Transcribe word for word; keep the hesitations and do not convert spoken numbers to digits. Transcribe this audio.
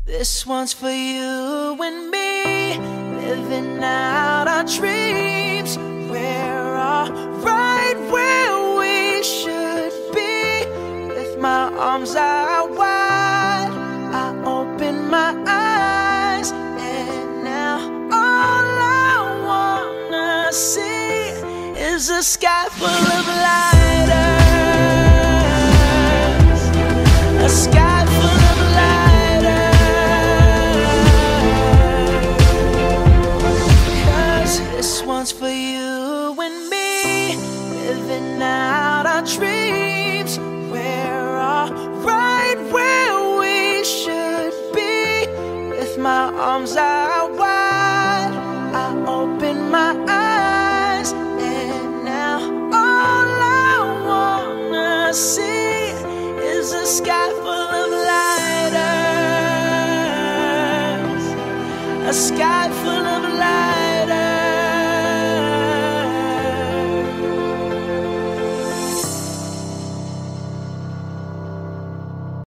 This one's for you and me, living out our dreams. We're all right where we should be. With my arms out wide, I open my eyes, and now all I wanna see is a sky full of lighters, a sky full of lighters. This one's for you and me, living out our dreams. We're all right where we should be. With my arms out wide, I open my eyes, and now all I wanna see is a sky full of lighters, a sky full of lighters.